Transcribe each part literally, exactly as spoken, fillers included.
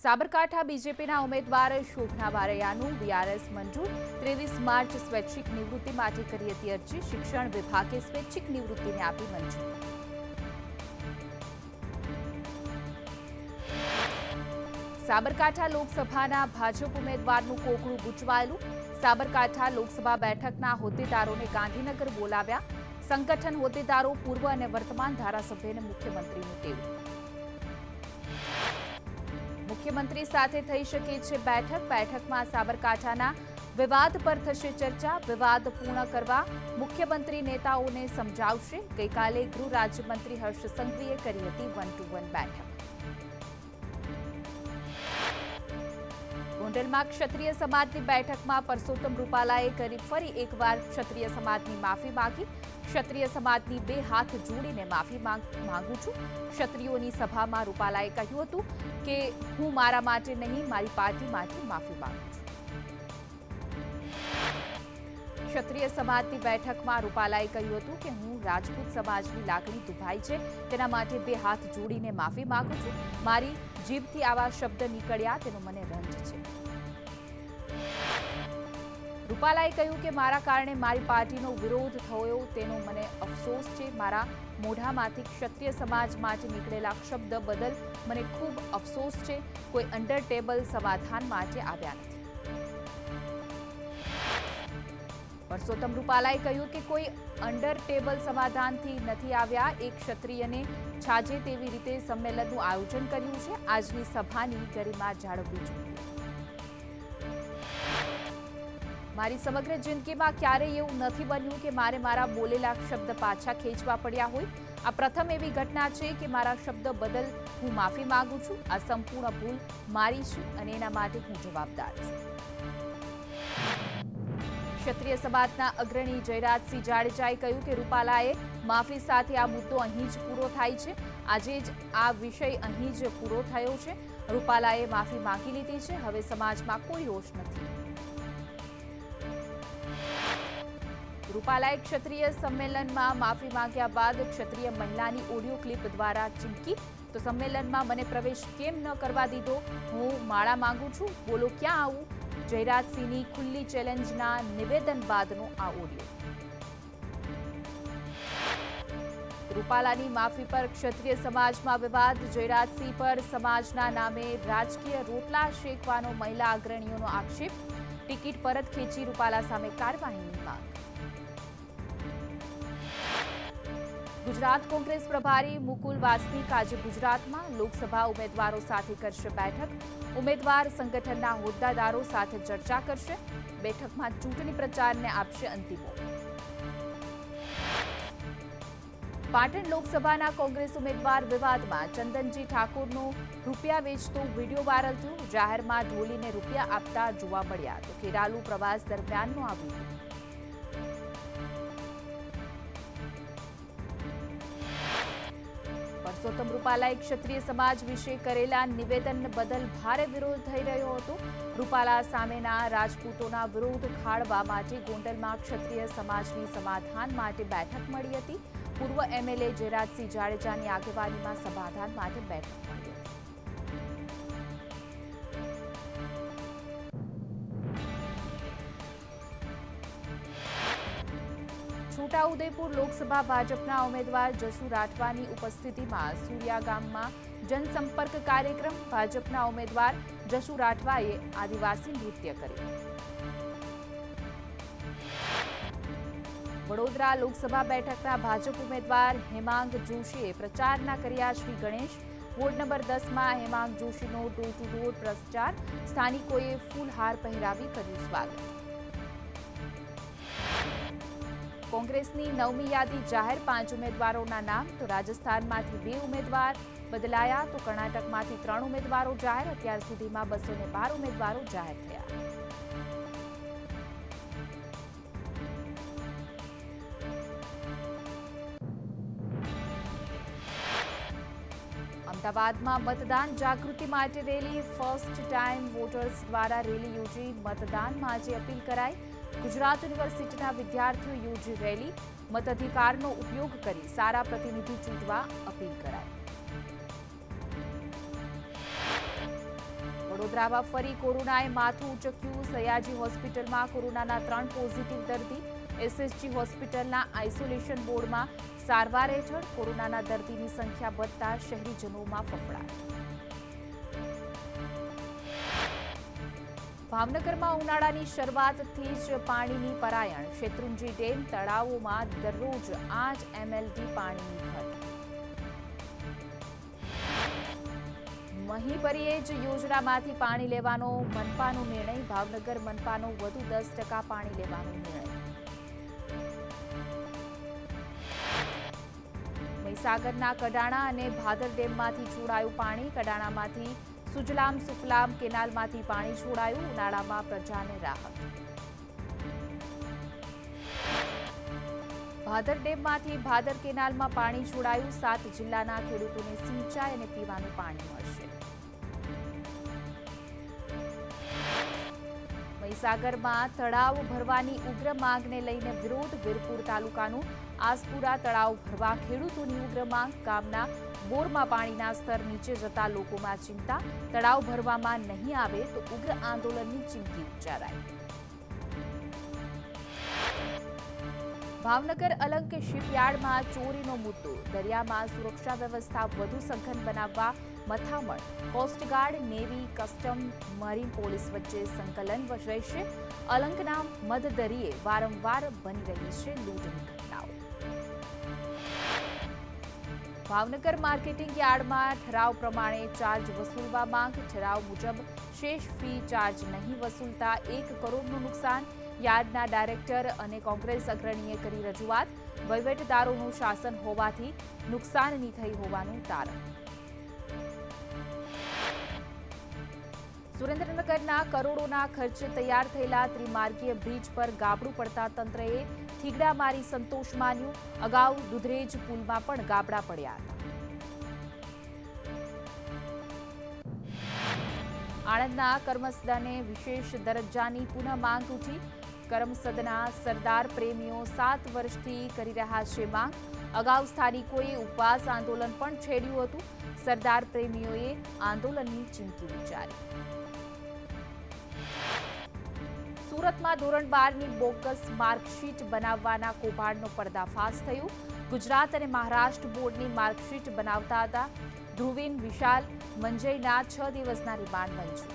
સાબરકાંઠા બીજેપીના ઉમેદવાર શોભના બારૈયાનું બીઆરએસ મંજૂર ત્રેવીસ માર્ચ સ્વૈચ્છિક નિવૃત્તિ માટે કરી હતી અરજી શિક્ષણ વિભાગે સ્વૈચ્છિક નિવૃત્તિને આપી મંજૂરી। સાબરકાંઠા લોકસભાના ભાજપ ઉમેદવારનું કોકડું ગૂંચવાયેલું। સાબરકાંઠા લોકસભા બેઠકના હોદ્દેદારોને ગાંધીનગર બોલાવ્યા। સંગઠન હોદ્દેદારો પૂર્વ અને વર્તમાન ધારાસભ્યને મુખ્યમંત્રીનું ટેવું। મુખ્યમંત્રી સાથે થઈ શકે છે બેઠક। બેઠકમાં સાબરકાંઠાના વિવાદ પર થશે ચર્ચા। વિવાદ પૂર્ણ કરવા મુખ્યમંત્રી નેતાઓને સમજાવશે। ગઈકાલે ગૃહ રાજ્યમંત્રી હર્ષ સંઘવીએ કરી હતી વન ટુ વન બેઠક। ગોંડલમાં ક્ષત્રિય સમાજની બેઠકમાં પરસોત્તમ રૂપાલાએ કરી ફરી એકવાર ક્ષત્રિય સમાજની માફી માંગી। ક્ષત્રિય સમાજની બે હાથ જોડીને માફી માંગુ છું। ક્ષત્રિયોની સભામાં રૂપાલાએ કહ્યું હતું કે હું મારા માટે નહીં મારી પાર્ટી માટે માફી માંગુ છું। ક્ષત્રિય સમાજની બેઠકમાં રૂપાલાએ કહ્યું હતું કે હું રાજપૂત સમાજની લાગણી દુભાઈ છે તેના માટે બે હાથ જોડીને માફી માંગુ છું। મારી જીભથી આવા શબ્દ નીકળ્યા તેનો મને રંજ છે। રૂપાલાએ કહ્યું કે મારા કારણે મારી પાર્ટીનો વિરોધ થયો તેનો મને અફસોસ છે। મારા મોઢામાંથી ક્ષત્રિય સમાજ માટે નીકળેલા શબ્દ બદલ મને ખૂબ અફસોસ છે। કોઈ અંડર ટેબલ સમાધાન માટે આવ્યા નથી। પરસોત્તમ રૂપાલાએ કહ્યું કે કોઈ અંડર ટેબલ સમાધાનથી નથી આવ્યા। એક ક્ષત્રિયને છાજે તેવી રીતે સંમેલનનું આયોજન કર્યું છે। આજની સભાની ગરિમા જાળવવી જોઈએ। મારી સમગ્ર જિંદગીમાં ક્યારેય એવું નથી બન્યું કે મારે મારા બોલેલા શબ્દ પાછા ખેંચવા પડ્યા હોય। આ પ્રથમ એવી ઘટના છે કે મારા શબ્દ બદલ હું માફી માંગુ છું। આ સંપૂર્ણ ભૂલ મારી છે અને એના માટે હું જવાબદાર છું। ક્ષત્રિય સમાજના અગ્રણી જયરાજસિંહ જાડેજાએ કહ્યું કે રૂપાલાએ માફી સાથે આ મુદ્દો અહીં જ પૂરો થાય છે। આજે જ આ વિષય અહીં જ પૂરો થયો છે। રૂપાલાએ માફી માંગી લીધી છે। હવે સમાજમાં કોઈ રોષ નથી। રૂપાલાએ ક્ષત્રિય સંમેલનમાં માફી માંગ્યા બાદ ક્ષત્રિય મહિલાની ઓડિયો ક્લિપ દ્વારા ચીમકી તો સંમેલનમાં મને પ્રવેશ કેમ ન કરવા દીધો? હું માળા માંગુ છું, બોલો ક્યાં આવું? જયરાજસિંહની ખુલ્લી ચેલેન્જના નિવેદન બાદનો આ ઓડિયો। રૂપાલાની માફી પર ક્ષત્રિય સમાજમાં વિવાદ। જયરાજસિંહ પર સમાજના નામે રાજકીય રોટલા શેકવાનો મહિલા અગ્રણીઓનો આક્ષેપ। ટિકિટ પરત ખેંચી રૂપાલા સામે કાર્યવાહીની માંગ। ગુજરાત કોંગ્રેસ પ્રભારી મુકુલ વાસનિક આજે ગુજરાતમાં લોકસભા ઉમેદવારો સાથે કરશે બેઠક। ઉમેદવાર સંગઠનના હોદ્દેદારો સાથે ચર્ચા કરશે। બેઠકમાં ચૂંટણી પ્રચારને આપશે અંતિમો। પાટણ લોકસભાના કોંગ્રેસ ઉમેદવાર વિવાદમાં। ચંદનજી ઠાકોરનો રૂપિયા વેચતો વિડીયો વાયરલ થયો। જાહેરમાં ઢોલીને રૂપિયા આપતા જોવા મળ્યા તો ખેરાલુ પ્રવાસ દરમિયાનનો આ વિડીયો। પરસોત્તમ રૂપાલાએ ક્ષત્રિય સમાજ વિશે કરેલા નિવેદન બદલ ભારે વિરોધ થઈ રહ્યો હતો। રૂપાલા સામેના રાજપૂતોના વિરોધ ખાળવા માટે ગોંડલમાં ક્ષત્રિય સમાજની સમાધાન માટે બેઠક મળી હતી। પૂર્વ એમએલએ જયરાજસિંહ જાડેજાની આગેવાનીમાં સમાધાન માટે બેઠક મળી હતી। છોટાઉદેપુર લોકસભા ભાજપના ઉમેદવાર જશુ રાઠવાની ઉપસ્થિતિમાં સુરિયા ગામમાં જનસંપર્ક કાર્યક્રમ। ભાજપના ઉમેદવાર જશુ રાઠવાએ આદિવાસી નૃત્ય કર્યું। વડોદરા લોકસભા બેઠકના ભાજપ ઉમેદવાર હેમાંગ જોશીએ પ્રચારના કર્યા શ્રી ગણેશ। વોર્ડ નંબર દસમાં હેમાંગ જોશીનો ડોર ટુ ડોર પ્રચાર। સ્થાનિકોએ ફૂલહાર પહેરાવી કર્યું સ્વાગત। કોંગ્રેસની નવમી યાદી જાહેર। પાંચ ઉમેદવારોના નામ તો રાજસ્થાનમાંથી બે ઉમેદવાર બદલાયા તો કર્ણાટકમાંથી ત્રણ ઉમેદવારો જાહેર। અત્યાર સુધીમાં બસો ને બાર ઉમેદવારો જાહેર થયા। અમદાવાદમાં મતદાન જાગૃતિ માટે રેલી। ફર્સ્ટ ટાઈમ વોટર્સ દ્વારા રેલી યોજી મતદાનમાં આજે અપીલ કરાઈ। ગુજરાત યુનિવર્સિટીના વિદ્યાર્થીઓ યોજી રેલી। મતાધિકારનો ઉપયોગ કરી સારા પ્રતિનિધિ ચૂંટવા અપીલ કરાઈ। વડોદરામાં ફરી કોરોનાએ માથું ઉચક્યું. સયાજી હોસ્પિટલમાં કોરોનાના ત્રણ પોઝિટિવ દર્દી. એસએસજી હોસ્પિટલના આઇસોલેશન બોર્ડમાં સારવાર હેઠળ. કોરોનાના દર્દીની સંખ્યા વધતા શહેરીજનોમાં ફફડાટ. ભાવનગરમાં ઉનાળાની શરૂઆતથી જ પાણીની પરાયણ. શેત્રુંજી ડેમ તળાવોમાં દરરોજ આઠ એમએલડી પાણીની ઘટ. મહીપરીએજ યોજનામાંથી પાણી લેવાનો મનપાનો નિર્ણય. ભાવનગર મનપાનો વધુ દસ ટકા પાણી લેવાનો નિર્ણય. મહીસાગરના કડાણા અને ભાદર ડેમમાંથી છોડાયું પાણી. કડાણામાંથી સુજલામ સુફલામ કેનાલમાંથી પાણી છોડાયું. ઉનાળામાં પ્રજાને રાહત. ભાદર ડેમમાંથી ભાદર કેનાલમાં પાણી છોડાયું. સાત જિલ્લાના ખેડૂતોને સિંચાઈ અને પીવાનું પાણી મળશે. મહીસાગરમાં તળાવ ભરવાની ઉગ્ર માંગને લઈને વિરોધ. વીરપુર તાલુકાનું આસપુરા તળાવ ભરવા ખેડૂતોની ઉગ્ર માંગ. ગામના બોરમાં પાણીના સ્તર નીચે જતા લોકોમાં ચિંતા. તળાવ ભરવામાં નહીં આવે તો ઉગ્ર આંદોલનની ચીમકી ઉચ્ચારાઈ. ભાવનગર અલંગ શિપયાર્ડમાં ચોરીનો મુદ્દો. દરિયામાં સુરક્ષા વ્યવસ્થા વધુ સઘન બનાવવા મથામણ. Coast guard, navy, custom, marine police વચ્ચે સંકલન રહેશે. અલંગના મધદરિયે વારંવાર બની રહી છે લૂંટની ઘટનાઓ. ભાવનગર માર્કેટિંગ યાર્ડમાં ઠરાવ પ્રમાણે ચાર્જ વસૂલવા માંગ. ઠરાવ મુજબ શેષ ફી ચાર્જ નહીં વસૂલતા એક કરોડનું નુકસાન. યાર્ડના ડાયરેક્ટર અને કોંગ્રેસ અગ્રણીએ કરી રજૂઆત. વહીવટદારોનું શાસન હોવાથી નુકસાનની થઈ હોવાનું તારણ. સુરેન્દ્રનગરના કરોડોના ખર્ચે તૈયાર થયેલા ત્રિમાર્ગીય બ્રિજ પર ગાબડું પડતા તંત્રએ થીગડા મારી સંતોષ માન્યું. અગાઉ દુધરેજ પુલમાં પણ ગાબડા પડ્યા હતા. આણંદના કરમસદને વિશેષ દરજ્જાની પુનઃ માંગ ઉઠી. કરમસદના સરદાર પ્રેમીઓ સાત વર્ષથી કરી રહ્યા છે માંગ. અગાઉ સ્થાનિકોએ ઉપવાસ આંદોલન પણ છેડ્યું હતું. સરદાર પ્રેમીઓએ આંદોલનની ચીમકી ઉચ્ચારી. સુરતમાં ધોરણ બારની બોગસ માર્કશીટ બનાવવાના કૌભાંડનો પર્દાફાશ થયો. ગુજરાત અને મહારાષ્ટ્ર બોર્ડની માર્કશીટ બનાવતા હતા. ધ્રુવીન, વિશાલ, મંજયના છ દિવસના રિમાન્ડ મંજૂર.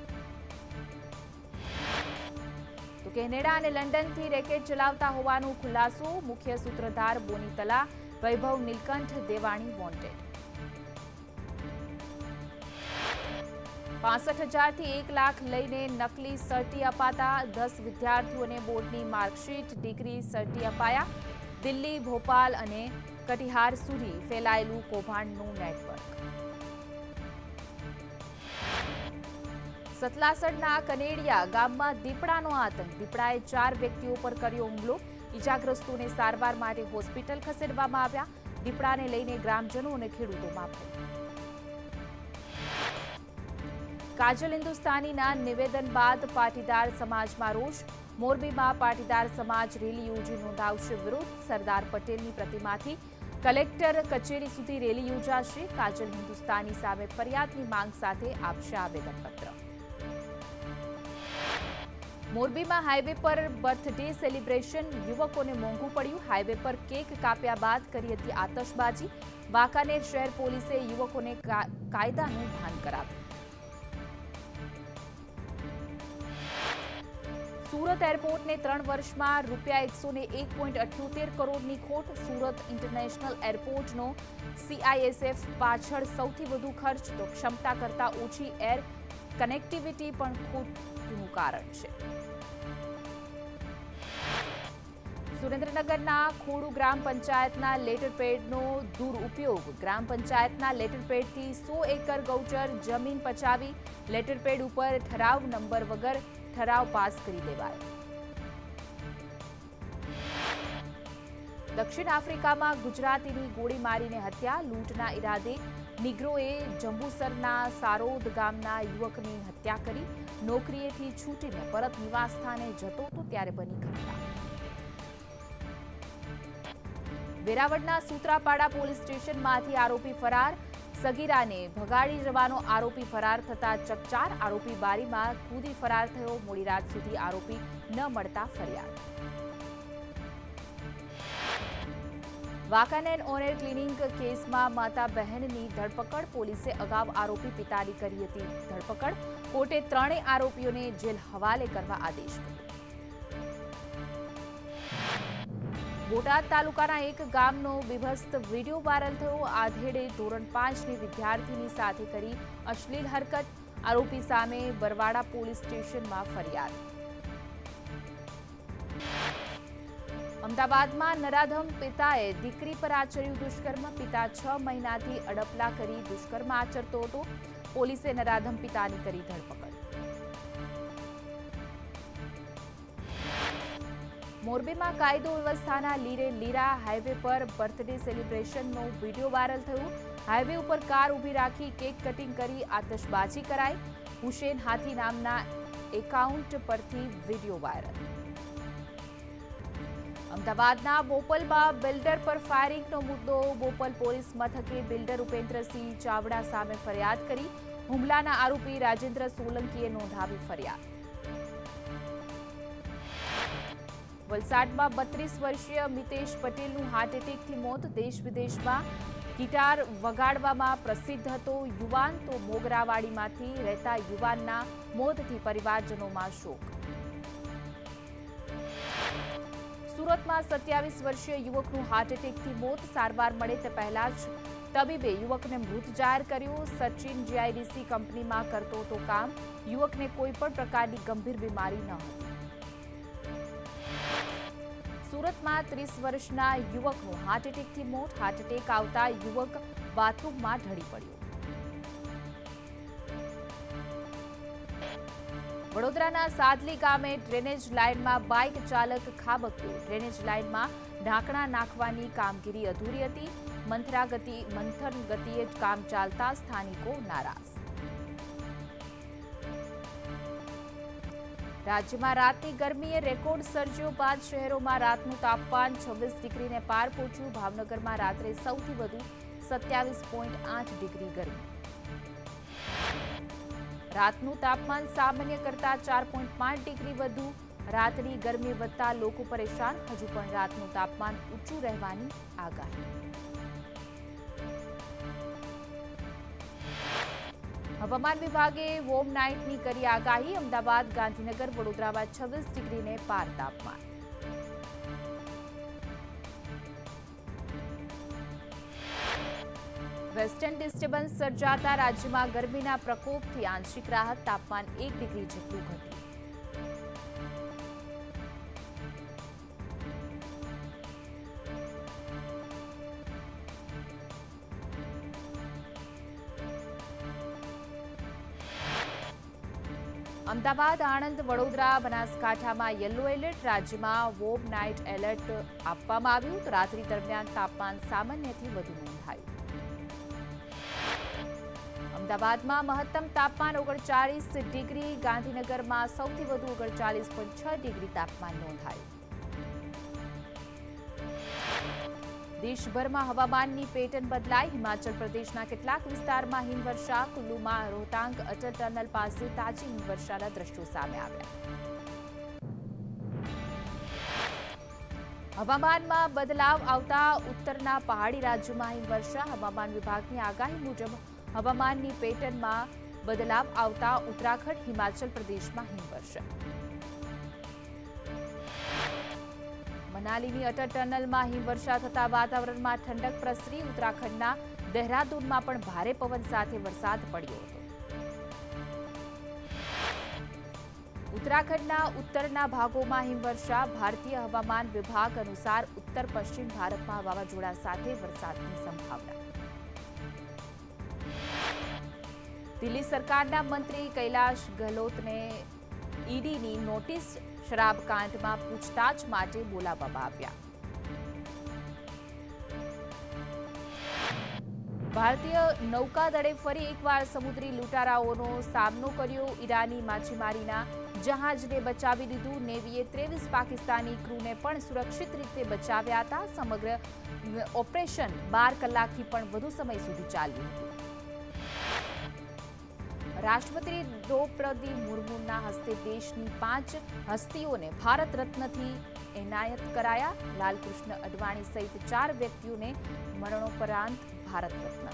તો કેનેડા અને લંડનથી રેકેટ ચલાવતા હોવાનો ખુલાસો. મુખ્ય સૂત્રધાર બોનીતલા, વૈભવ નીલકંઠ દેવાણી વોન્ટેડ. પાસઠ હજારથી એક લાખ લઈને નકલી સર્ટી અપાતા. દસ વિદ્યાર્થીઓને બોર્ડની માર્કશીટ, ડિગ્રી, સર્ટી અપાયા. દિલ્હી, ભોપાલ અને કટિહાર સુધી ફેલાયેલું કૌભાંડનું નેટવર્ક. સતલાસડના કનેડિયા ગામમાં દીપડાનો આતંક. દીપડાએ ચાર વ્યક્તિઓ પર કર્યો હુમલો. ઇજાગ્રસ્તોને સારવાર માટે હોસ્પિટલ ખસેડવામાં આવ્યા. દીપડાને લઈને ગ્રામજનો અને ખેડૂતોમાં ભય. કાજલ હિન્દુસ્તાનીના નિવેદન બાદ પાટીદાર સમાજમાં રોષ. મોરબીમાં પાટીદાર સમાજ રેલી યોજી નોંધાવશે વિરોધ. સરદાર પટેલની પ્રતિમાથી કલેક્ટર કચેરી સુધી રેલી યોજાશે. કાજલ હિન્દુસ્તાની સામે ફરિયાદની માંગ સાથે આપશે આવેદનપત્ર. મોરબીમાં હાઈવે પર બર્થડે સેલિબ્રેશન. યુવકોને મોંઘું પડ્યું. હાઈવે પર કેક કાપ્યા બાદ કરી હતી આતશબાજી. વાંકાનેર શહેર પોલીસે યુવકોને કાયદાનું ભાન કરાવ્યું. સુરત એરપોર્ટને ત્રણ વર્ષમાં રૂપિયા એકસો ને એક પોઈન્ટ અઠ્યોતેર કરોડની ખોટ. સુરત ઇન્ટરનેશનલ એરપોર્ટનો સીઆઈએસએફ પાછળ સૌથી વધુ ખર્ચ. તો ક્ષમતા કરતાં ઓછી એર કનેક્ટિવિટી પણ ખોટનું કારણ છે. સુરેન્દ્રનગરના ખોડુ ગ્રામ પંચાયતના લેટરપેડનો દુરુપયોગ. ગ્રામ પંચાયતના લેટરપેડથી સો એકર ગૌચર જમીન પચાવી. લેટરપેડ ઉપર ઠરાવ નંબર વગર ઠરાવ પાસ કરી દેવાયો. દક્ષિણ આફ્રિકામાં ગુજરાતીની ગોળી મારીને હત્યા. લૂંટના ઈરાદે નિગ્રોએ જંબુસરના સારોદ ગામના યુવકની હત્યા કરી. નોકરીએથી છૂટીને પરત નિવાસસ્થાને જતો હતો ત્યારે બની ઘટના. વેરાવળના સૂત્રાપાડા પોલીસ સ્ટેશનમાંથી આરોપી ફરાર. સગીરાને ભગાડી જવાનો આરોપી ફરાર થતા ચકચાર. આરોપી બારીમાં કૂદી ફરાર થયો. મોડી રાત સુધી આરોપી ન મળતા ફરિયાદ. વાંકાનેર ઓનેર ક્લિનિંગ કેસમાં માતા બહેનની ધરપકડ. પોલીસે અગાઉ આરોપી પિતાની કરી હતી ધરપકડ. કોર્ટે ત્રણેય આરોપીઓને જેલ હવાલે કરવા આદેશ કર્યો. બોટાદ તાલુકાના એક ગામનો બીભત્સ વિડીયો વાયરલ થયો. આધેડે ધોરણ પાંચની વિદ્યાર્થીની સાથે કરી અશ્લીલ હરકત. આરોપી સામે બરવાડા પોલીસ સ્ટેશનમાં ફરિયાદ. અમદાવાદમાં નરાધમ પિતાએ દીકરી પર આચર્યું દુષ્કર્મ. પિતા છ મહિનાથી અડપલા કરી દુષ્કર્મ આચરતો હતો. પોલીસે નરાધમ પિતાની કરી ધરપકડ. મોરબીમાં કાયદો વ્યવસ્થાના લીરે લીરા હાઈવે પર બર્થડે સેલિબ્રેશનનો વિડીયો વાયરલ થયો. હાઈવે ઉપર કાર ઊભી રાખી કેક કટિંગ કરી આતશબાજી કરાઈ. હુસેન હાથી નામના એકાઉન્ટ પરથી વિડીયો વાયરલ. અમદાવાદના બોપલમાં બિલ્ડર પર ફાયરિંગનો મુદ્દો. બોપલ પોલીસ મથકે બિલ્ડર ઉપેન્દ્રસિંહ ચાવડા સામે ફરિયાદ કરી. હુમલાના આરોપી રાજેન્દ્ર સોલંકીએ નોંધાવી ફરિયાદ. વલસાડમાં બત્રીસ વર્ષીય મિતેશ પટેલનું હાર્ટ એટેકથી મોત. દેશ વિદેશમાં ગિટાર વગાડવામાં પ્રસિદ્ધ હતો યુવાન, તો મોગરાવાડીમાંથી રહેતા યુવાનના મોતથી પરિવારજનોમાં શોક. સુરતમાં સત્યાવીસ વર્ષીય યુવકનું હાર્ટ એટેકથી મોત. સારવાર મળે તે પહેલા જ તબીબે યુવકને મૃત જાહેર કર્યો. સચિન જીઆઈડીસી કંપનીમાં કરતો હતો કામ. યુવકને કોઈ પણ પ્રકારની ગંભીર બીમારી ન હતી. સુરતમાં ત્રીસ વર્ષના યુવકનું હાર્ટ એટેકથી મોત. હાર્ટ એટેક આવતા યુવક બાથરૂમમાં ઢળી પડ્યો. વડોદરાના સાદલી ગામે ડ્રેનેજ લાઇનમાં બાઇક ચાલક ખાબક્યો. ડ્રેનેજ લાઇનમાં ઢાંકણા નાખવાની કામગીરી અધૂરી હતી. મંથરા ગતિ મંથન ગતિએ કામ ચાલતા સ્થાનિકો નારાજ. રાજ્યમાં રાતની ગરમીએ રેકોર્ડ સર્જ્યો. પાંચ શહેરોમાં રાતનું તાપમાન છવ્વીસ ડિગ્રીને પાર પહોંચ્યું. ભાવનગરમાં રાત્રે સૌથી વધુ સત્યાવીસ પોઈન્ટ આઠ ડિગ્રી ગરમી. રાતનું તાપમાન સામાન્ય કરતા ચાર પોઈન્ટ પાંચ ડિગ્રી વધુ. રાતની ગરમી વધતા લોકો પરેશાન. હજુ પણ રાતનું તાપમાન ઊંચું રહેવાની આગાહી. હવામાન વિભાગે વોર્મ નાઇટની કરી આગાહી. અમદાવાદ, ગાંધીનગર, વડોદરામાં છવ્વીસ ડિગ્રીને પાર તાપમાન. વેસ્ટર્ન ડિસ્ટર્બન્સ સર્જાતા રાજ્યમાં ગરમીના પ્રકોપથી આંશિક રાહત. તાપમાન એક ડિગ્રી જેટલું ઘટ્યું. અમદાવાદ, આણંદ, વડોદરા, બનાસકાંઠામાં યલો એલર્ટ. રાજ્યમાં વોર્મ નાઇટ એલર્ટ આપવામાં આવ્યું. તો રાત્રિ દરમિયાન તાપમાન સામાન્યથી વધુ નોંધાયું. અમદાવાદમાં મહત્તમ તાપમાન ઓગણચાલીસ ડિગ્રી. ગાંધીનગરમાં સૌથી વધુ ઓગણચાલીસ પોઈન્ટ છ ડિગ્રી તાપમાન નોંધાયું. દેશભરમાં હવામાનની પેટર્ન બદલાઈ. હિમાચલ પ્રદેશના કેટલાક વિસ્તારમાં હિમવર્ષા. કુલ્લુમાં રોહતાંગ અટલ ટનલ પાસે તાજી હિમવર્ષાના દ્રશ્યો સામે આવ્યા. હવામાનમાં બદલાવ આવતા ઉત્તરના પહાડી રાજ્યોમાં હિમવર્ષા. હવામાન વિભાગની આગાહી મુજબ હવામાનની પેટર્નમાં બદલાવ આવતા ઉત્તરાખંડ, હિમાચલ પ્રદેશમાં હિમવર્ષા. મનાલીની અટલ ટનલમાં હિમવર્ષા થતા વાતાવરણમાં ઠંડક પ્રસરી. ઉત્તરાખંડના દહેરાદૂનમાં પણ ભારે પવન સાથે વરસાદ પડ્યો હતો. ઉત્તરાખંડના ઉત્તરના ભાગોમાં હિમવર્ષા. ભારતીય હવામાન વિભાગ અનુસાર ઉત્તર પશ્ચિમ ભારતમાં વાવાઝોડા સાથે વરસાદની સંભાવના. દિલ્હી સરકારના મંત્રી કૈલાશ ગેહલોતને ઈડીની નોટિસ. શરાબકાંડમાં પૂછતાછ માટે બોલાવવામાં આવ્યા. ભારતીય નૌકાદળે ફરી એકવાર સમુદ્રી લૂંટારાઓનો સામનો કર્યો. ઈરાની માછીમારીના જહાજને બચાવી લીધું. નેવીએ ત્રેવીસ પાકિસ્તાની ક્રૂને પણ સુરક્ષિત રીતે બચાવ્યા હતા. સમગ્ર ઓપરેશન બાર કલાકથી પણ વધુ સમય સુધી ચાલ્યું હતું. રાષ્ટ્રપતિ દ્રૌપદી મુર્મુના હસ્તે દેશની પાંચ હસ્તીઓને ભારત રત્નથી એનાયત કરાયા. લાલકૃષ્ણ અડવાણી સહિત ચાર વ્યક્તિઓને મરણોપરાંત ભારત રત્ન.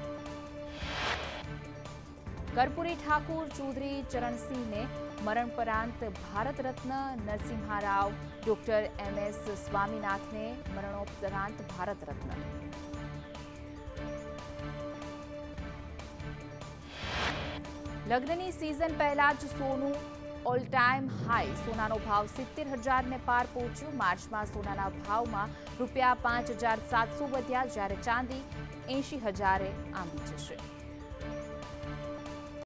કર્પૂરી ઠાકુર ચૌધરી ચરણસિંહને મરણોપરાંત Bharat Ratna. Narasimha Rao doctor M S સ્વામીનાથને મરણોપરાંત ભારત રત્ન. લગ્નની સિઝન પહેલા જ સોનું ઓલ ટાઈમ હાઈ. સોનાનો ભાવ સિત્તેર હજારને પાર પહોંચ્યો. માર્ચમાં સોનાના ભાવમાં રૂપિયા પાંચ હજાર સાતસો વધ્યા, જ્યારે ચાંદી એંશી હજારે આંબી જશે.